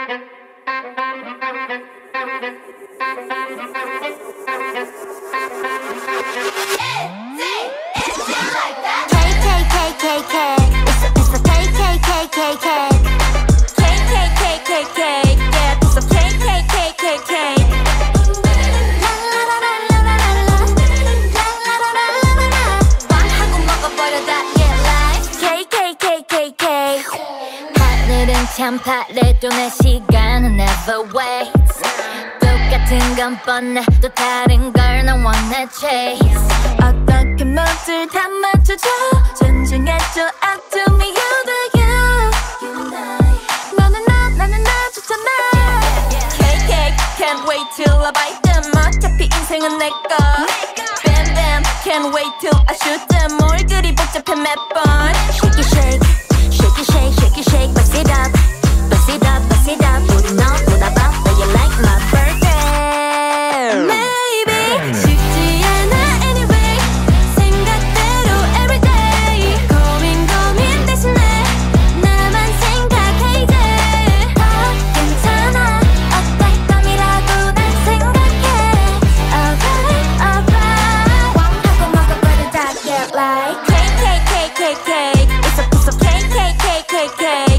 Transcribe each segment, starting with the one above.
참 바래도 내 시간은 never waits. 똑같은 건 뻔해 또 다른 걸 난 wanna chase. 어떻게 모두 다 맞춰줘 존중해줘 up to me you the you. 너는 나 나는 나 좋잖아. KK can't wait till I bite them. 어차피 인생은 내꺼. Bam bam can't wait till I shoot them. 뭘 그리 복잡해 몇 번. Shake it shake shake it shake shake it shake bust it up. Bust it up, bust it up. 우리 너보다 바빠, you like my birthday. Maybe 쉽지 않아 anyway. 생각대로 everyday. 고민 대신에 나만 생각해 이제. 더 괜찮아 어떨 밤이라도 난 생각해. Alright, alright. 하고 먹어버리자 get like cake. It's a piece of cake.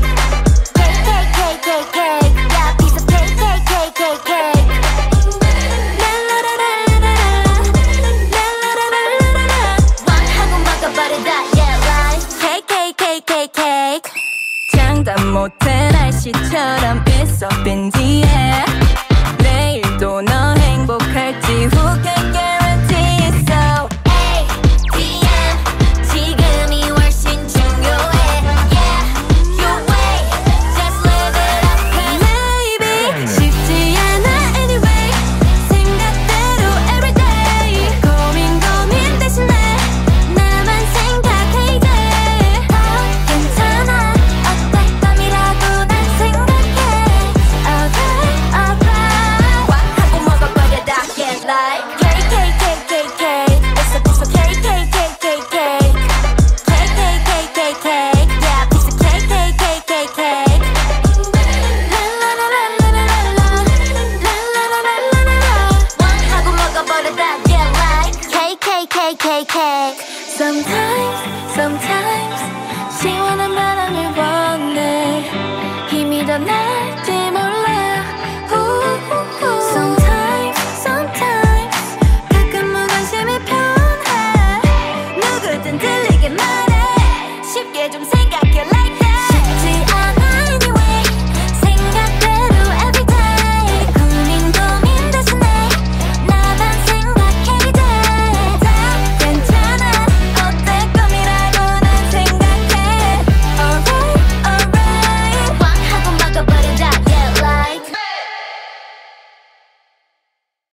장담 못해 날씨처럼 it's up in the air. 내일도 너 행복할지 who can guarantee. So ATM 지금이 훨씬 중요해. Yeah, your way just live it up. Maybe 쉽지 않아 anyway. 생각대로 everyday. 고민 대신에 나만 생각해 이제. 더 괜찮아 어떨 밤이라도 난 생각해. Alright, alright. 꽉 하고 먹어버려 다 get like cake. It's a piece of cake. Yeah, piece of cake. 꽉 하고 먹어버려 다 get like cake. Sometimes 시원한 바람을 원해. 힘이 더 날지